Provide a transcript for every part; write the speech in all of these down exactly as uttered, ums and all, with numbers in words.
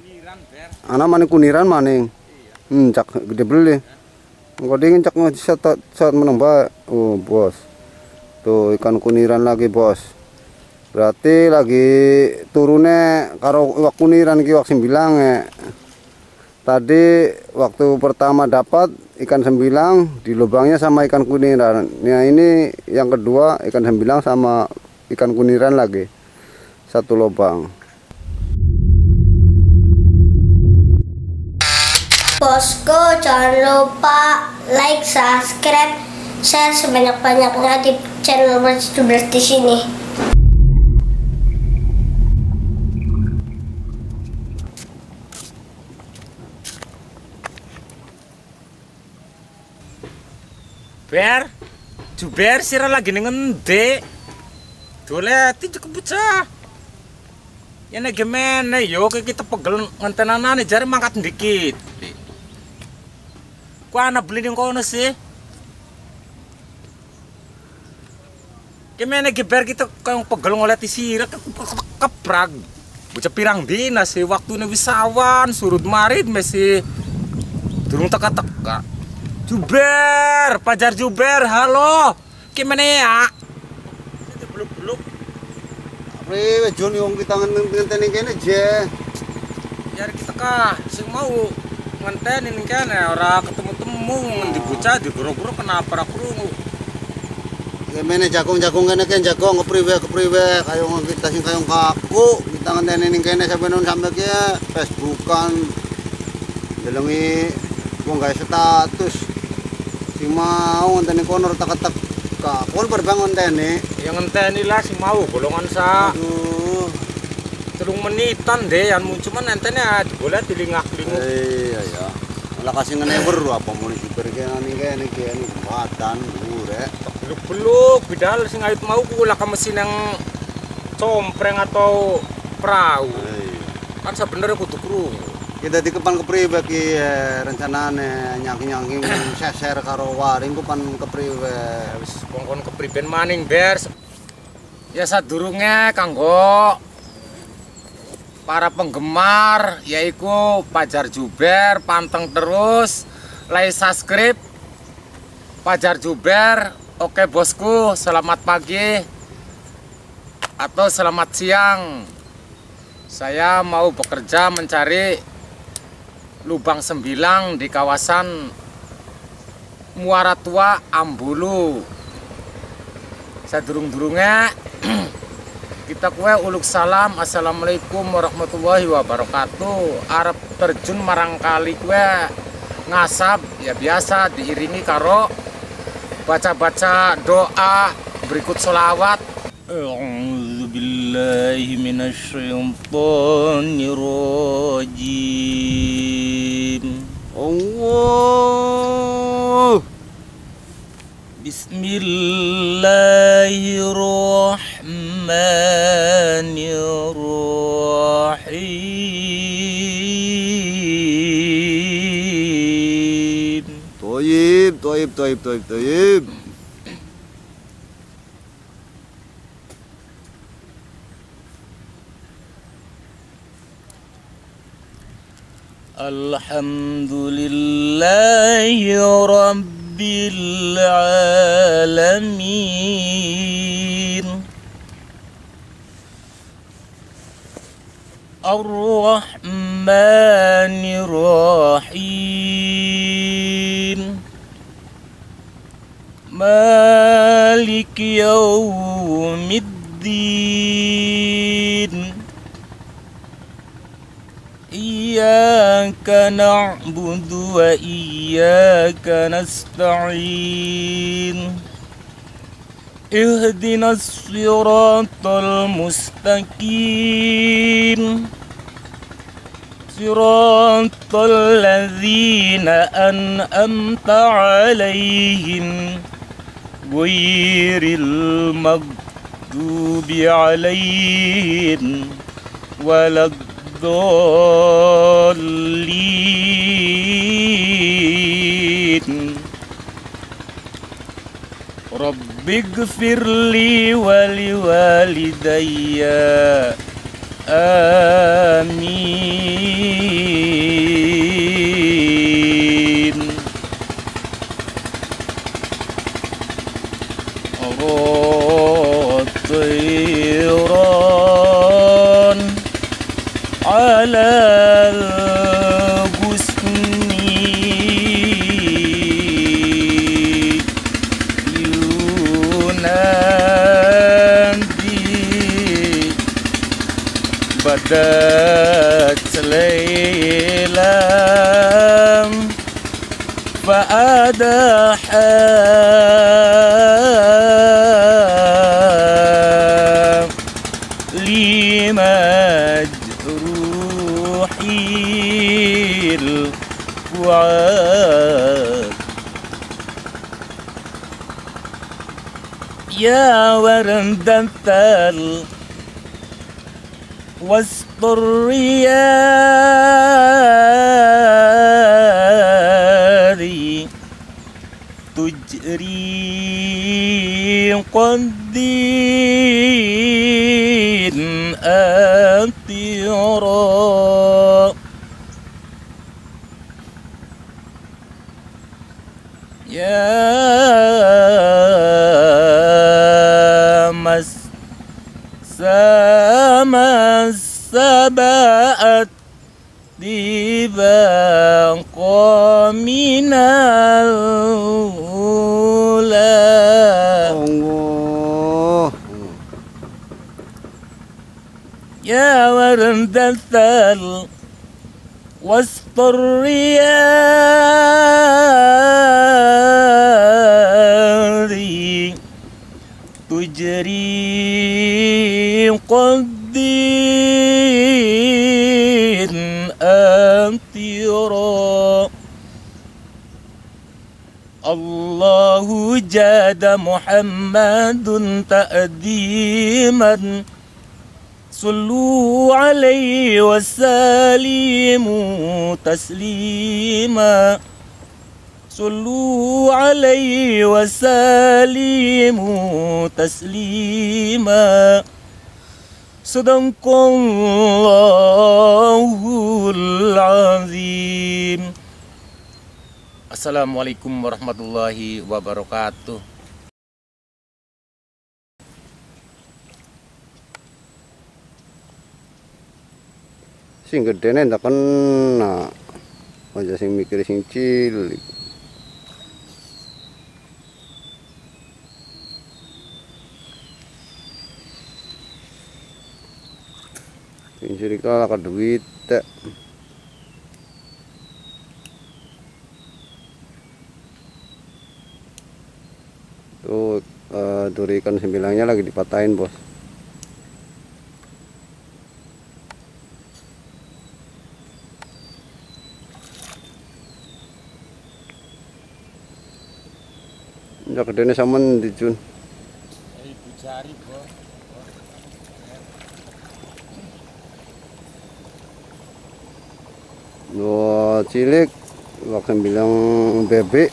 Anak maning kuniran maning. Hmm, cak gede beli. Engko dingin cak saat saat meneng bae. Oh, bos. Tuh ikan kuniran lagi, bos. Berarti lagi turunnya karo iwak kuniran ki iwak sembilang ya. Tadi waktu pertama dapat ikan sembilang di lubangnya sama ikan kuniran. Nah, ini yang kedua ikan sembilang sama ikan kuniran lagi. Satu lubang. Bosku, jangan lupa like, subscribe, share sebanyak-banyaknya di channel Berjubel di sini. Ber, Juber sira lagi ning ngendi? Doleti cukup bocah. Ya nek gemene yo kita pegel ngentenanane jare mangkat dikit. Ku ana beli ning kono sih. Gemene geber kita kaya pegel ngoleti sira kebrag. Bocah pirang dina sih waktune wis awan surut marit mesti durung teka-teka. Juber, Pajar Juber, halo. Gimana ya? Belum-belum. Priwe Jon wong kita ngenteni kene je. Ya kita kah sing mau ngenteni ning kene ora ketemu-temu ngendi bocah digoro-goro kenapa ra krungu. Gimana jagung-jagung kene kan jagung kepriwe kepriwe kaya kita sing kaya kaku kita ngenteni ning kene sampe nun sampe ki Facebookan. Delengi wong gawe status. Si mau ngenteni kono tak-tak ka kon berbangun ngenteni. Ya ngenteni lah si mau golongan sa. Aduh. Telung menitan deh yang cuman ngenteni boleh dilingak-linguk. Iya ya. Malah kasih ngene weru apa muni diperkene ning kene kene batan urek. Beluk-beluk bidal sing ayut mau kula ka mesin yang compreng atau perahu. Kan sebenarnya kudu krungu. Kita di kepan kepriwe ki rencanane nyangki-nyangki seser karo waring ku pan kepriwe wis kongkon kepriben maning ber ya sadurunge kanggo para penggemar yaiku Pajar Juber panteng terus like subscribe Pajar Juber. Oke bosku, selamat pagi atau selamat siang. Saya mau bekerja mencari lubang sembilang di kawasan Muara Tua Ambulu. Sadurung-durungnya kita kue uluk salam. Assalamualaikum warahmatullahi wabarakatuh. Arep terjun marang kali kue ngasap ya biasa diiringi karo baca-baca doa berikut sholawat. A'udzubillahi minasyaitonirrajim. Allah. Bismillahirrahmanirrahim. Toyib, toyib, toyib, toyib, toyib. Alhamdulillahi Rabbil Alamin. Ar-Rahmanir Rahim. Maliki Yawmiddin. Iyyaka na'budu wa iyyaka nasta'in. Ihdinas siratal mustaqim. Siratal ladzina an'amta 'alaihim ghairil maghdubi 'alaihim walad dolin. Rabbighfirli wa liwalidayya amin. Ratiran ala al-husni yunadi badat laylam fa'adaha limajruhil fuad ya wardatal wasturriyadi tujri qaddin atira ya mas sama sabaat dibaqa minal ula Allah. ya wardatal wasturriyadi tujri qaddin amtira Allahu jada Muhammadun ta'diman sallu alaihi wasallimu taslima sallu alaihi wasallimu taslima sadaqallahul azim. Assalamualaikum warahmatullahi wabarakatuh. Sing gedene ndak kena. Aja sing mikir sing cilik. Sing cilik kalah ka duit. Tuh uh, duri ikan sembilangnya lagi dipatahin, bos. Ya kedene saman dijun. Ibu cari, bos. Dua cilik waktu bilang bebek.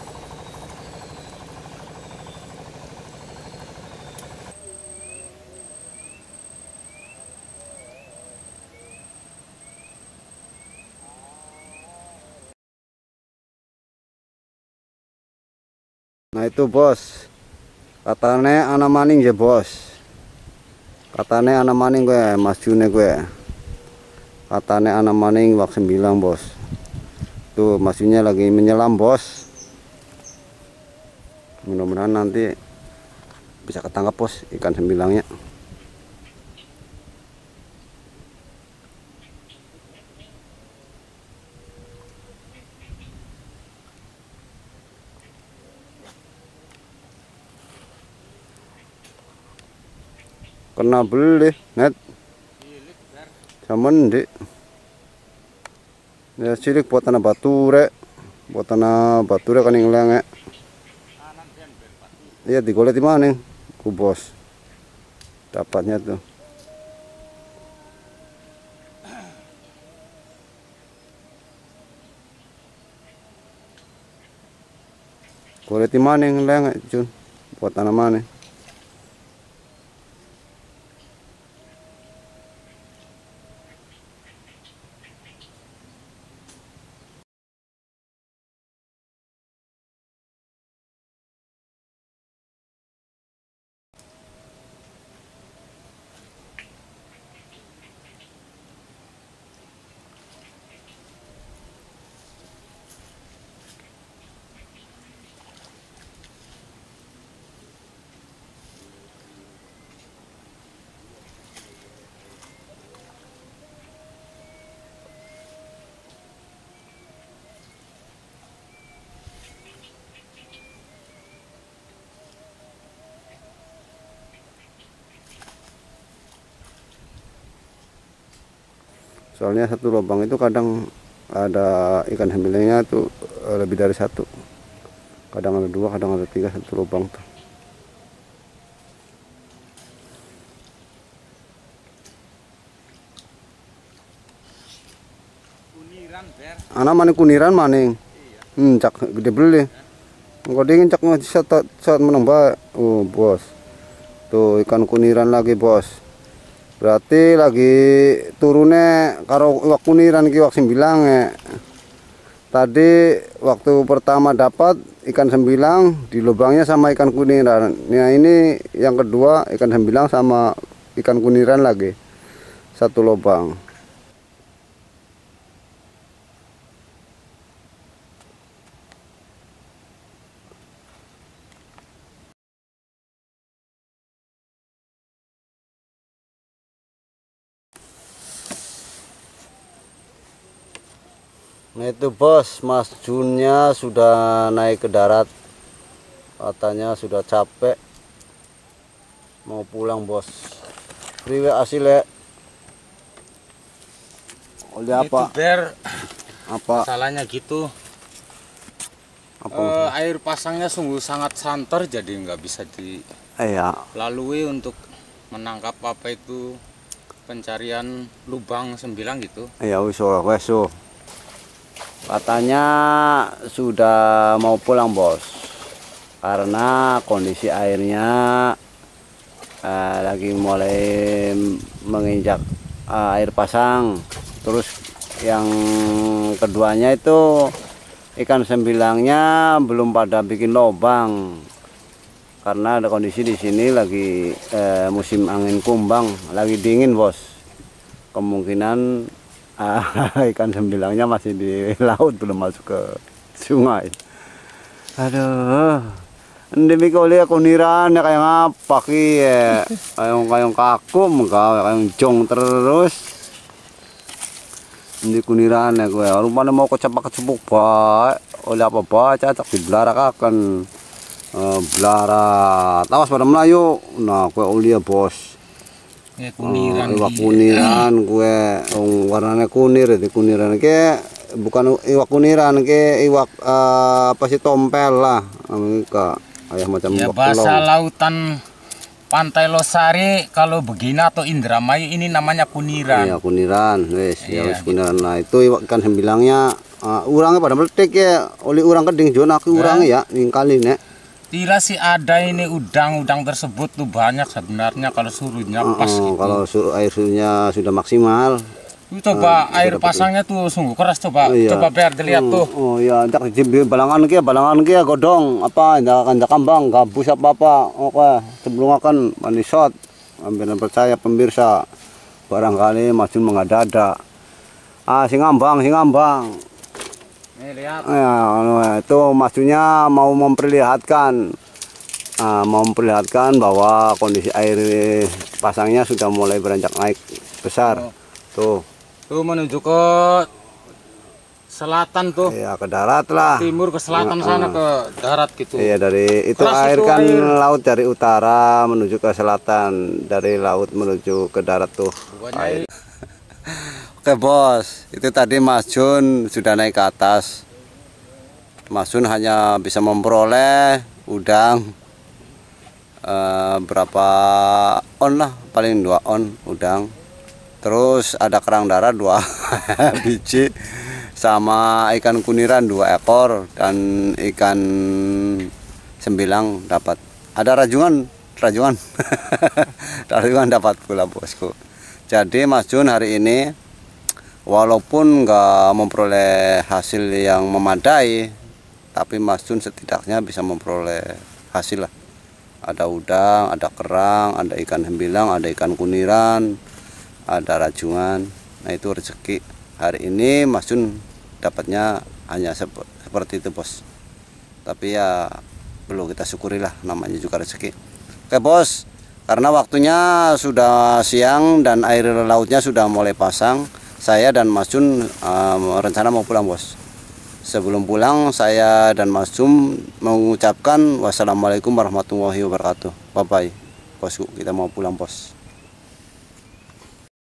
Nah itu bos, katanya anak maning ya bos, katanya anak maning gue, mas June gue, katanya anak maning wak sembilang bos, tuh mas June lagi menyelam bos, mudah-mudahan nanti bisa ketangkap bos ikan sembilangnya. Kena beli net saman dek ya cilik buat tanah batu rek buat tanah batu rek kan yang lenge iya digolek di mana ku bos dapatnya tuh golek di mana yang lenge Jun buat tanah mana Soalnya satu lubang itu kadang ada ikan sembilangnya tuh eh, lebih dari satu. Kadang ada dua, kadang ada tiga satu lubang tuh. Kuniran ber. Anak mana kuniran maning. Hmm, cak gede beli. Engko dingin cak saat saat menembak. Oh, bos. Tuh ikan kuniran lagi, bos. Berarti lagi turunnya karo iwak kuniran ki iwak sembilang ya. Tadi waktu pertama dapat ikan sembilang di lubangnya sama ikan kuniran. Nah, ini yang kedua ikan sembilang sama ikan kuniran lagi. Satu lubang. Nah itu bos, Mas Junnya sudah naik ke darat. Katanya sudah capek, mau pulang bos. Priwe asile. Oleh apa? Itu ber. Apa? Salahnya gitu. Apa? Eh, air pasangnya sungguh sangat santer, jadi nggak bisa dilalui Iya. untuk menangkap apa itu pencarian lubang sembilang gitu. Iya wis wis. Katanya sudah mau pulang bos, karena kondisi airnya eh, lagi mulai menginjak eh, air pasang. Terus yang keduanya itu ikan sembilangnya belum pada bikin lubang, karena ada kondisi di sini lagi eh, musim angin kumbang, lagi dingin bos. Kemungkinan Ah, ikan sembilangnya masih di laut, belum masuk ke sungai. Aduh, ini mikir lihat kuniran ya kayak ngapa ki ya, kayak kayak kaku, muka kayak jong terus. Ini kuniran ya gue, rupanya mau kecapak kecebuk baik, oleh apa baca tak dibelarakakan, uh, belarak, tawas pada Melayu, nah gue ulia bos. Ya, kuniran. Oh, iwak kuniran gue oh, warnanya kunir itu kuniran ke bukan iwak kuniran ke iwak uh, apa sih tompel lah Amerika ayah macam Ya, iwak bahasa telong. lautan Pantai Losari kalau Begina atau Indramayu ini namanya kuniran. Iya kuniran wes ya Iya, wes kuniran lah itu iwak ikan sembilangnya uh, urangnya pada meletik ya oleh urang keding jona aku urangnya ya ning kali nek. Tidak sih ada ini udang-udang tersebut tuh banyak sebenarnya kalau surutnya pas Uh, gitu. kalau sur air surutnya sudah maksimal. Tuh, coba uh, air pasangnya tuh sungguh keras, coba Oh, iya. coba biar dilihat Hmm, tuh. Oh ya, ndak di balangan kia, balangan kia godong apa ndak ndak kambang, gabus apa apa. Oke, sebelum akan manisot. Ambil percaya pemirsa. Barangkali Masun mengada-ada. Ah, sing ngambang, sing ngambang. Nih lihat. Ya, anu, itu maksudnya mau memperlihatkan ah, mau memperlihatkan bahwa kondisi air pasangnya sudah mulai beranjak naik besar. Oh. Tuh. Tuh menuju ke selatan tuh. Ya, ke darat lah. Timur ke selatan sana ke darat gitu. Iya dari itu Keras air itu kan air. laut dari utara menuju ke selatan, dari laut menuju ke darat tuh air. Oke bos, itu tadi Mas Jun sudah naik ke atas. Mas Jun hanya bisa memperoleh udang eh, berapa on lah, paling dua on udang. Terus ada kerang darah dua biji. Sama ikan kuniran dua ekor dan ikan sembilang dapat. Ada rajungan, rajungan, rajungan dapat pula bosku. Jadi Mas Jun hari ini walaupun nggak memperoleh hasil yang memadai, tapi Mas Jun setidaknya bisa memperoleh hasil lah. Ada udang, ada kerang, ada ikan sembilang, ada ikan kuniran, ada rajungan. Nah itu rezeki. Hari ini Mas Jun dapatnya hanya sep seperti itu bos. Tapi ya perlu kita syukurilah, namanya juga rezeki. Oke bos, karena waktunya sudah siang dan air lautnya sudah mulai pasang, saya dan Mas Jun uh, rencana mau pulang bos. Sebelum pulang saya dan Mas Jun mengucapkan wassalamualaikum warahmatullahi wabarakatuh. Bye bye bosku, kita mau pulang bos.